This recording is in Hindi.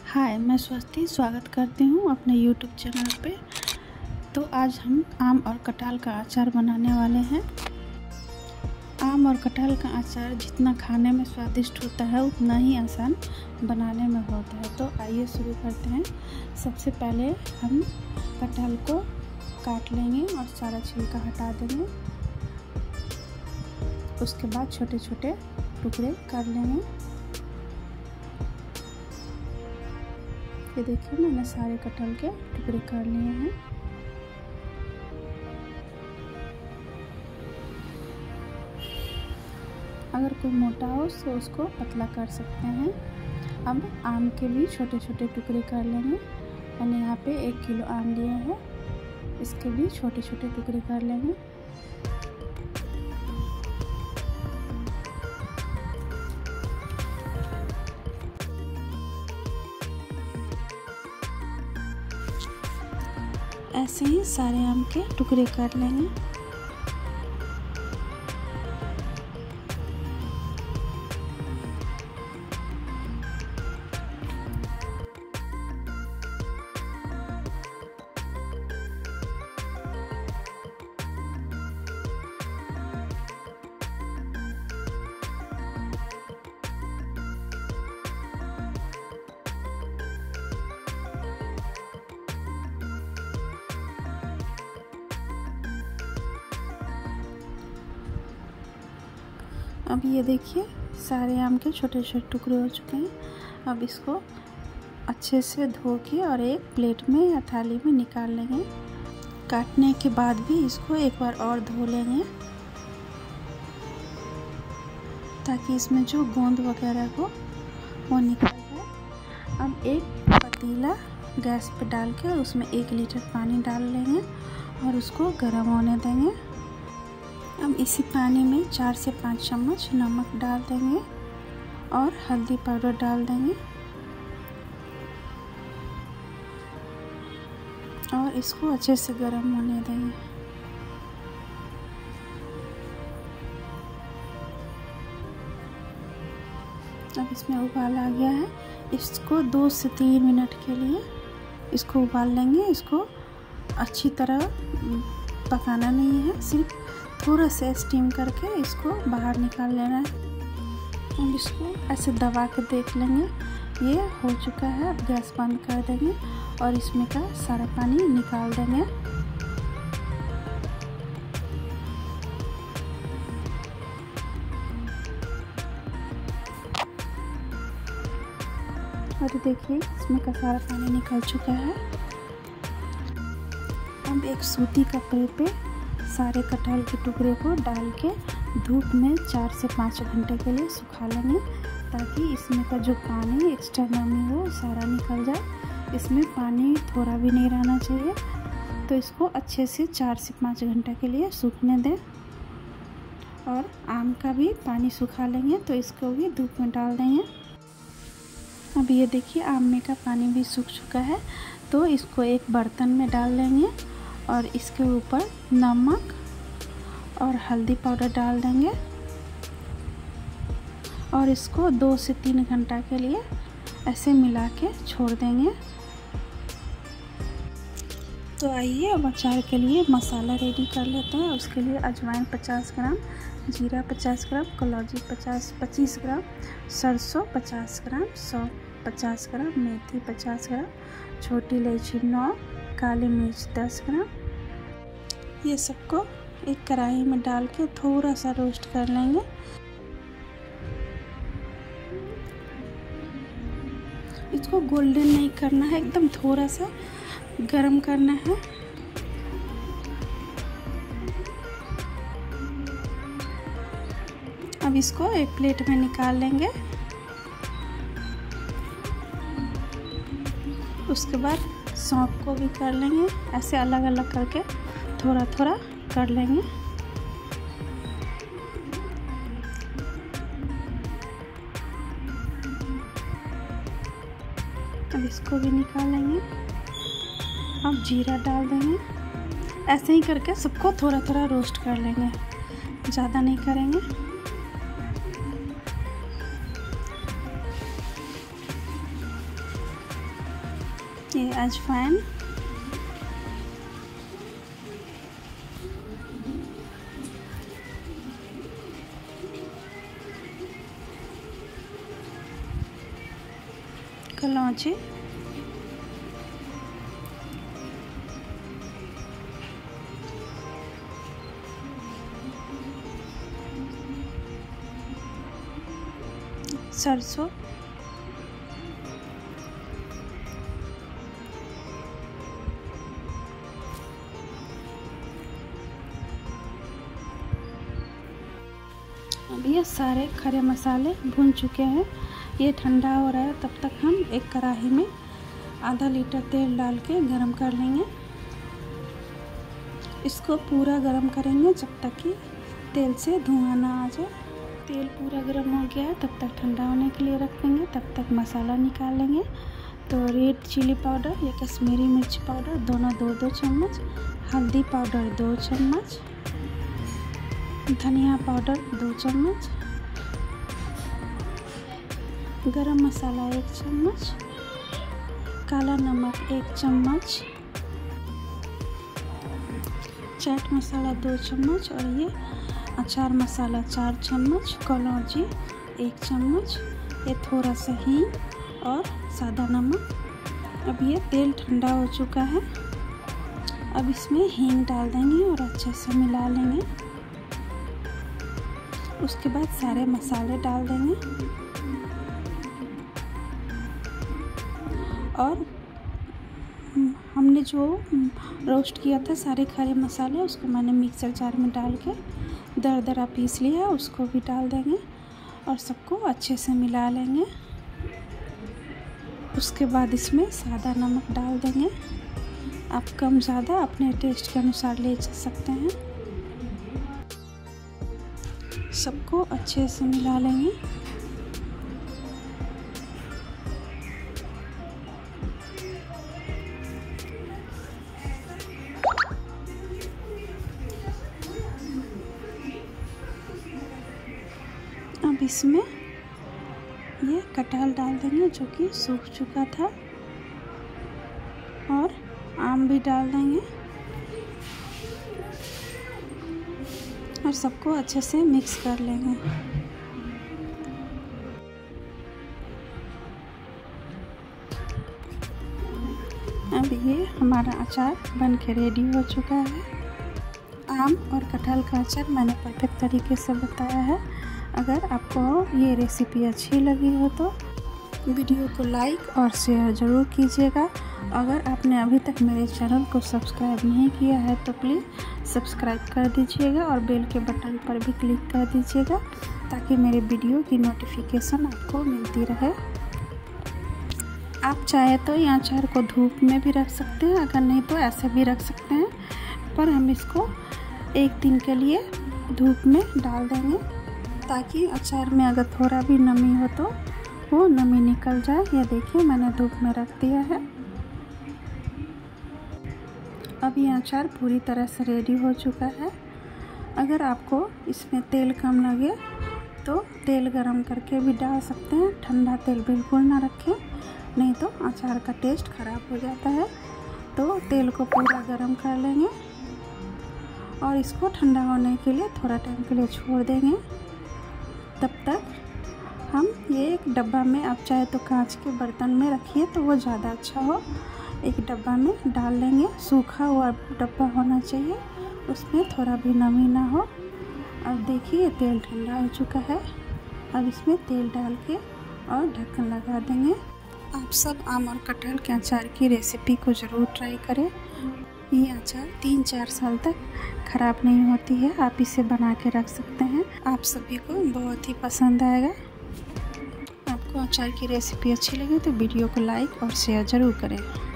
हाय, मैं स्वस्ति स्वागत करती हूँ अपने YouTube चैनल पे। तो आज हम आम और कटहल का अचार बनाने वाले हैं। आम और कटहल का अचार जितना खाने में स्वादिष्ट होता है उतना ही आसान बनाने में होता है। तो आइए शुरू करते हैं। सबसे पहले हम कटहल को काट लेंगे और सारा छिलका हटा देंगे। उसके बाद छोटे छोटे टुकड़े कर लेंगे। ये देखिए, मैंने सारे कटहल के टुकड़े कर लिए हैं। अगर कोई मोटा हो तो उसको पतला कर सकते हैं। अब आम के भी छोटे छोटे टुकड़े कर लेंगे। मैंने यहाँ पे 1 किलो आम लिए हैं, इसके भी छोटे छोटे टुकड़े कर लेंगे। ऐसे ही सारे आम के टुकड़े कर लेंगे। अब ये देखिए, सारे आम के छोटे छोटे टुकड़े हो चुके हैं। अब इसको अच्छे से धो के और एक प्लेट में या थाली में निकाल लेंगे। काटने के बाद भी इसको एक बार और धो लेंगे ताकि इसमें जो गोंद वगैरह हो वो निकल जाए। अब एक पतीला गैस पे डाल के उसमें 1 लीटर पानी डाल लेंगे और उसको गर्म होने देंगे। अब इसी पानी में 4 से 5 चम्मच नमक डाल देंगे और हल्दी पाउडर डाल देंगे और इसको अच्छे से गर्म होने देंगे। अब इसमें उबाल आ गया है। इसको 2 से 3 मिनट के लिए इसको उबाल लेंगे। इसको अच्छी तरह पकाना नहीं है, सिर्फ थोड़ा सा स्टीम करके इसको बाहर निकाल लेना है। हम इसको ऐसे दबा के देख लेंगे, ये हो चुका है। अब गैस बंद कर देंगे और इसमें का सारा पानी निकाल देंगे। और देखिए, इसमें का सारा पानी निकल चुका है। अब एक सूती कपड़े पे सारे कटहल के टुकड़े को डाल के धूप में 4 से 5 घंटे के लिए सुखा लेंगे ताकि इसमें का जो पानी एक्स्ट्रा नमी हो सारा निकल जाए। इसमें पानी थोड़ा भी नहीं रहना चाहिए। तो इसको अच्छे से 4 से 5 घंटे के लिए सूखने दें। और आम का भी पानी सुखा लेंगे तो इसको भी धूप में डाल देंगे। अब ये देखिए, आम में का पानी भी सूख चुका है। तो इसको एक बर्तन में डाल लेंगे और इसके ऊपर नमक और हल्दी पाउडर डाल देंगे और इसको 2 से 3 घंटा के लिए ऐसे मिला के छोड़ देंगे। तो आइए अब अचार के लिए मसाला रेडी कर लेते हैं। उसके लिए अजवाइन 50 ग्राम, जीरा 50 ग्राम, कलौंजी 25 ग्राम, सरसों 50 ग्राम, सौंफ 50 ग्राम, मेथी 50 ग्राम, छोटी इलायची 9, काली मिर्च 10 ग्राम। ये सबको एक कढ़ाई में डाल के थोड़ा सा रोस्ट कर लेंगे। इसको गोल्डन नहीं करना है, एकदम थोड़ा सा गरम करना है। अब इसको एक प्लेट में निकाल लेंगे। उसके बाद सौंफ को भी कर लेंगे। ऐसे अलग अलग करके थोड़ा थोड़ा कर लेंगे। अब इसको भी निकाल लेंगे। अब जीरा डाल देंगे। ऐसे ही करके सबको थोड़ा थोड़ा रोस्ट कर लेंगे, ज़्यादा नहीं करेंगे। ये अजवाइन, कलौंजी, सरसों, अब ये सारे खड़े मसाले भून चुके हैं। ये ठंडा हो रहा है, तब तक हम एक कढ़ाई में आधा लीटर तेल डाल के गरम कर लेंगे। इसको पूरा गरम करेंगे जब तक कि तेल से धुआं ना आ जाए। तेल पूरा गरम हो गया है, तब तक ठंडा होने के लिए रख देंगे। तब तक मसाला निकाल लेंगे। तो रेड चिली पाउडर या कश्मीरी मिर्च पाउडर दोनों 2-2 चम्मच, हल्दी पाउडर 2 चम्मच, धनिया पाउडर 2 चम्मच, गरम मसाला 1 चम्मच, काला नमक 1 चम्मच, चाट मसाला 2 चम्मच और ये अचार मसाला 4 चम्मच, कलौंजी 1 चम्मच, ये थोड़ा सा हींग और सादा नमक। अब ये तेल ठंडा हो चुका है। अब इसमें हींग डाल देंगे और अच्छे से मिला लेंगे। उसके बाद सारे मसाले डाल देंगे और हमने जो रोस्ट किया था सारे खड़े मसाले, उसको मैंने मिक्सर जार में डाल के दरदरा पीस लिया, उसको भी डाल देंगे और सबको अच्छे से मिला लेंगे। उसके बाद इसमें सादा नमक डाल देंगे। आप कम ज़्यादा अपने टेस्ट के अनुसार ले सकते हैं। सबको अच्छे से मिला लेंगे। अब इसमें ये कटहल डाल देंगे जो कि सूख चुका था और आम भी डाल देंगे और सबको अच्छे से मिक्स कर लेंगे। अब ये हमारा अचार बन के रेडी हो चुका है। आम और कटहल का अचार मैंने परफेक्ट तरीके से बताया है। अगर आपको ये रेसिपी अच्छी लगी हो तो वीडियो को लाइक और शेयर ज़रूर कीजिएगा। अगर आपने अभी तक मेरे चैनल को सब्सक्राइब नहीं किया है तो प्लीज़ सब्सक्राइब कर दीजिएगा और बेल के बटन पर भी क्लिक कर दीजिएगा ताकि मेरे वीडियो की नोटिफिकेशन आपको मिलती रहे। आप चाहे तो ये अचार को धूप में भी रख सकते हैं, अगर नहीं तो ऐसे भी रख सकते हैं, पर हम इसको 1 दिन के लिए धूप में डाल देंगे ताकि अचार में अगर थोड़ा भी नमी हो तो वो नमी निकल जाए। ये देखिए मैंने धूप में रख दिया है। अब ये अचार पूरी तरह से रेडी हो चुका है। अगर आपको इसमें तेल कम लगे तो तेल गरम करके भी डाल सकते हैं। ठंडा तेल बिल्कुल ना रखें, नहीं तो अचार का टेस्ट ख़राब हो जाता है। तो तेल को पूरा गरम कर लेंगे और इसको ठंडा होने के लिए थोड़ा टाइम के लिए छोड़ देंगे। तब तक हम ये एक डब्बा में, आप चाहे तो कांच के बर्तन में रखिए तो वो ज़्यादा अच्छा हो। एक डब्बा में डाल लेंगे, सूखा हुआ डब्बा होना चाहिए, उसमें थोड़ा भी नमी ना हो। अब देखिए तेल ठंडा हो चुका है। अब इसमें तेल डाल के और ढक्कन लगा देंगे। आप सब आम और कटहल के अचार की रेसिपी को ज़रूर ट्राई करें। ये अचार 3-4 साल तक ख़राब नहीं होती है। आप इसे बना के रख सकते हैं, आप सभी को बहुत ही पसंद आएगा। आपको अचार की रेसिपी अच्छी लगे तो वीडियो को लाइक और शेयर ज़रूर करें।